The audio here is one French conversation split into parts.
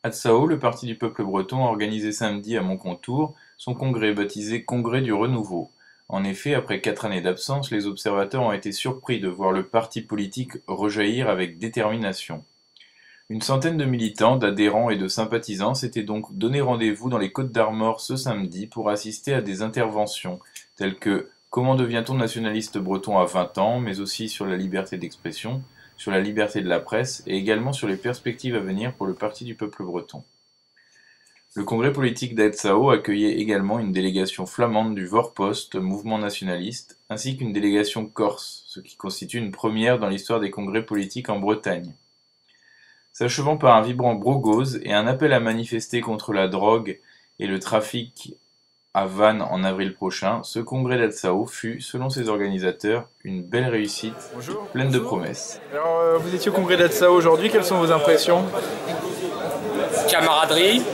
Atsao, le Parti du peuple breton, a organisé samedi à Moncontour son congrès baptisé Congrès du renouveau. En effet, après 4 années d'absence, les observateurs ont été surpris de voir le parti politique rejaillir avec détermination. Une centaine de militants, d'adhérents et de sympathisants s'étaient donc donné rendez-vous dans les Côtes-d'Armor ce samedi pour assister à des interventions telles que Comment devient-on nationaliste breton à 20 ans, mais aussi sur la liberté d'expression, sur la liberté de la presse et également sur les perspectives à venir pour le Parti du peuple breton. Le congrès politique d'Aetsao accueillait également une délégation flamande du Vorpost, mouvement nationaliste, ainsi qu'une délégation corse, ce qui constitue une première dans l'histoire des congrès politiques en Bretagne. S'achevant par un vibrant brogose et un appel à manifester contre la drogue et le trafic à Vannes en avril prochain, ce congrès d'Aetsao fut, selon ses organisateurs, une belle réussite, Bonjour. pleine de promesses. Alors, vous étiez au congrès d'Aetsao aujourd'hui, quelles sont vos impressions? Camaraderie,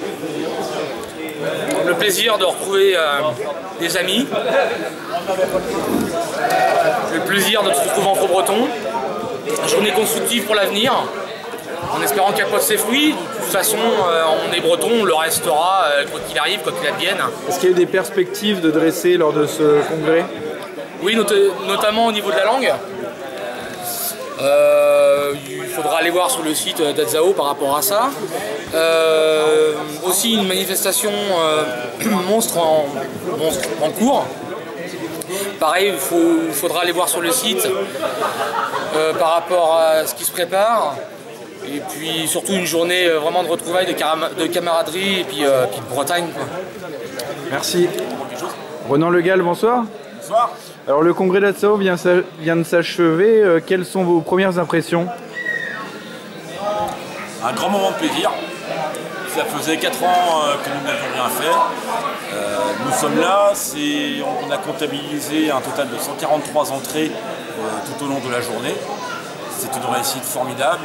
le plaisir de retrouver des amis, le plaisir de se retrouver entre Bretons, journée constructive pour l'avenir, en espérant qu'elle porte ses fruits. De toute façon, on est Bretons, on le restera quoi qu'il arrive, quoi qu'il advienne. Est-ce qu'il y a eu des perspectives de dresser lors de ce congrès? Oui, notamment au niveau de la langue. Il faudra aller voir sur le site d'Aetsao par rapport à ça. Aussi une manifestation monstre en cours. Pareil, il faudra aller voir sur le site par rapport à ce qui se prépare. Et puis surtout une journée vraiment de retrouvailles, de camaraderie et puis de Bretagne, quoi. Merci. Ronan Le Gall, bonsoir. Bonsoir. Alors le congrès d'Aetsao vient de s'achever. Quelles sont vos premières impressions? Un grand moment de plaisir. Ça faisait 4 ans que nous n'avions rien fait. Nous sommes là, on a comptabilisé un total de 143 entrées tout au long de la journée. C'est une réussite formidable.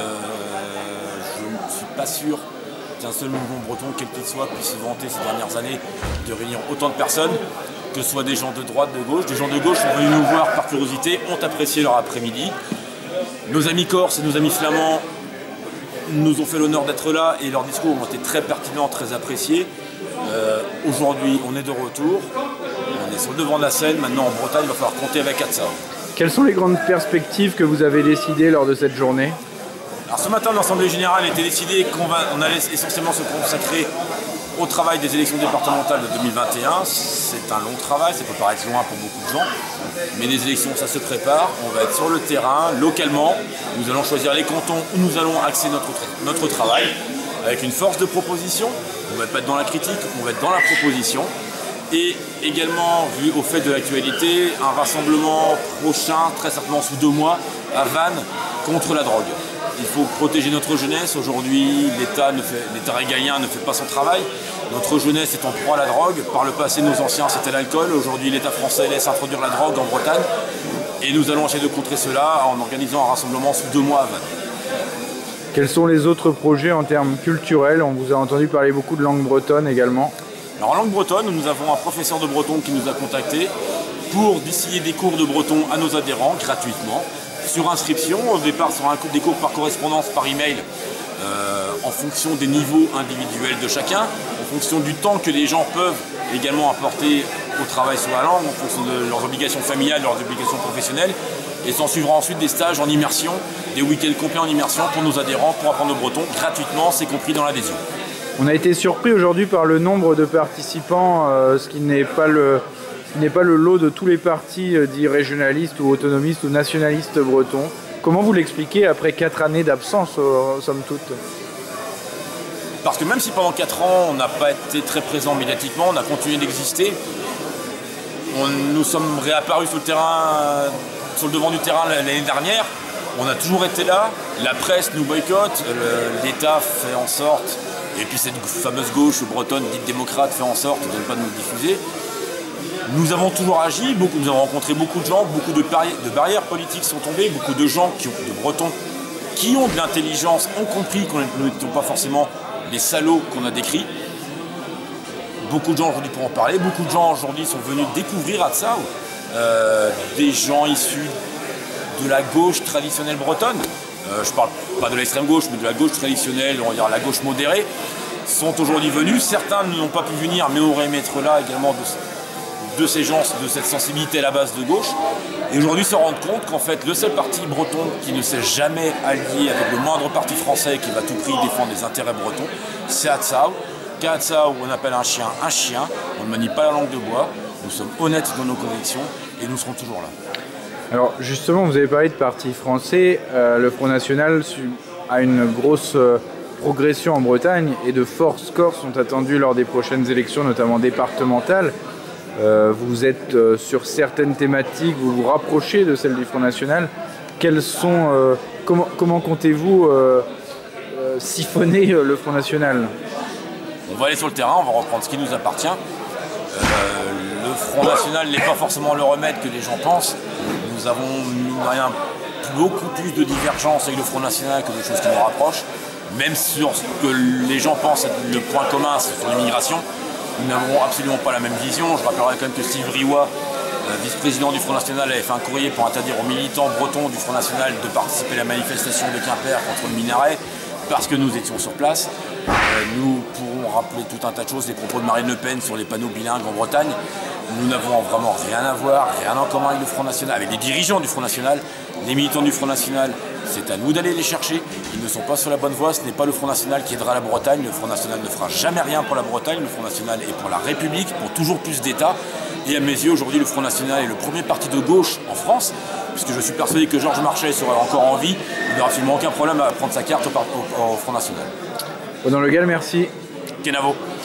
Je ne suis pas sûr qu'un seul mouvement breton, quel qu'il soit, puisse se vanter ces dernières années de réunir autant de personnes, que ce soit des gens de droite, de gauche. Des gens de gauche sont venus nous voir par curiosité, ont apprécié leur après-midi. Nos amis corses et nos amis flamands nous ont fait l'honneur d'être là et leurs discours ont été très pertinents, très appréciés. Aujourd'hui, on est de retour, on est sur le devant de la scène. Maintenant, en Bretagne, il va falloir compter avec Aetsao. Quelles sont les grandes perspectives que vous avez décidées lors de cette journée? Alors ce matin, l'Assemblée Générale était décidé qu'on allait essentiellement se consacrer au travail des élections départementales de 2021. C'est un long travail, ça peut paraître loin pour beaucoup de gens, mais les élections, ça se prépare. On va être sur le terrain, localement. Nous allons choisir les cantons où nous allons axer notre travail, avec une force de proposition. On ne va pas être dans la critique, on va être dans la proposition. Et également, vu au fait de l'actualité, un rassemblement prochain, très certainement sous 2 mois, à Vannes, contre la drogue. Il faut protéger notre jeunesse. Aujourd'hui, l'État régalien ne fait pas son travail. Notre jeunesse est en proie à la drogue. Par le passé, nos anciens, c'était l'alcool. Aujourd'hui, l'État français laisse introduire la drogue en Bretagne. Et nous allons essayer de contrer cela en organisant un rassemblement sous 2 mois à Vannes. Quels sont les autres projets en termes culturels? On vous a entendu parler beaucoup de langue bretonne également. Alors en langue bretonne, nous avons un professeur de breton qui nous a contactés pour distiller des cours de breton à nos adhérents gratuitement, sur inscription. Au départ, ce sera des cours par correspondance, par email, en fonction des niveaux individuels de chacun, en fonction du temps que les gens peuvent également apporter au travail sur la langue, en fonction de leurs obligations familiales, leurs obligations professionnelles. Et s'en suivra ensuite des stages en immersion, des week-ends complets en immersion pour nos adhérents, pour apprendre le breton gratuitement, c'est compris dans l'adhésion. On a été surpris aujourd'hui par le nombre de participants, ce qui n'est pas le lot de tous les partis dits régionalistes ou autonomistes ou nationalistes bretons. Comment vous l'expliquez après 4 années d'absence, somme toute? Parce que même si pendant 4 ans on n'a pas été très présent médiatiquement, on a continué d'exister. Nous sommes réapparus sur le devant du terrain l'année dernière. On a toujours été là. La presse nous boycotte, l'État fait en sorte. Et puis cette fameuse gauche bretonne dite démocrate fait en sorte de ne pas nous diffuser. Nous avons toujours agi, nous avons rencontré beaucoup de gens, beaucoup de barrières politiques sont tombées, beaucoup de gens, de Bretons, qui ont de l'intelligence, ont compris qu'on n'était pas forcément les salauds qu'on a décrits. Beaucoup de gens aujourd'hui pourront en parler, beaucoup de gens aujourd'hui sont venus découvrir Aetsao. Des gens issus de la gauche traditionnelle bretonne, je parle pas de l'extrême gauche, mais de la gauche traditionnelle, on va dire la gauche modérée, sont aujourd'hui venus. Certains n'ont pas pu venir, mais auraient aimé être là également de ces gens, de cette sensibilité à la base de gauche. Et aujourd'hui se rendre compte qu'en fait, le seul parti breton qui ne s'est jamais allié avec le moindre parti français et qui va à tout prix défendre les intérêts bretons, c'est Hatzao. Qu'à Hatzao, on appelle un chien, on ne manie pas la langue de bois, nous sommes honnêtes dans nos convictions et nous serons toujours là. Alors justement, vous avez parlé de parti français, le Front National a une grosse progression en Bretagne et de forts scores sont attendus lors des prochaines élections, notamment départementales. Vous êtes sur certaines thématiques, vous vous rapprochez de celles du Front National. Comment comptez-vous siphonner le Front National? On va aller sur le terrain, on va reprendre ce qui nous appartient. Le Front National n'est pas forcément le remède que les gens pensent. Nous avons, mine de rien, beaucoup plus de divergences avec le Front National que de choses qui nous rapprochent. Même sur ce que les gens pensent être le point commun sur l'immigration, nous n'avons absolument pas la même vision. Je rappellerai quand même que Steve Briouat, vice-président du Front National, avait fait un courrier pour interdire aux militants bretons du Front National de participer à la manifestation de Quimper contre le minaret, parce que nous étions sur place. Nous pourrons rappeler tout un tas de choses, les propos de Marine Le Pen sur les panneaux bilingues en Bretagne. Nous n'avons vraiment rien à voir, rien en commun avec le Front National, avec les dirigeants du Front National. Les militants du Front National, c'est à nous d'aller les chercher. Ils ne sont pas sur la bonne voie, ce n'est pas le Front National qui aidera la Bretagne. Le Front National ne fera jamais rien pour la Bretagne. Le Front National est pour la République, pour toujours plus d'État. Et à mes yeux, aujourd'hui, le Front National est le premier parti de gauche en France, puisque je suis persuadé que Georges Marchais serait encore en vie. Il n'aura absolument aucun problème à prendre sa carte au Front National. Dans le Gall, merci. Kenavo.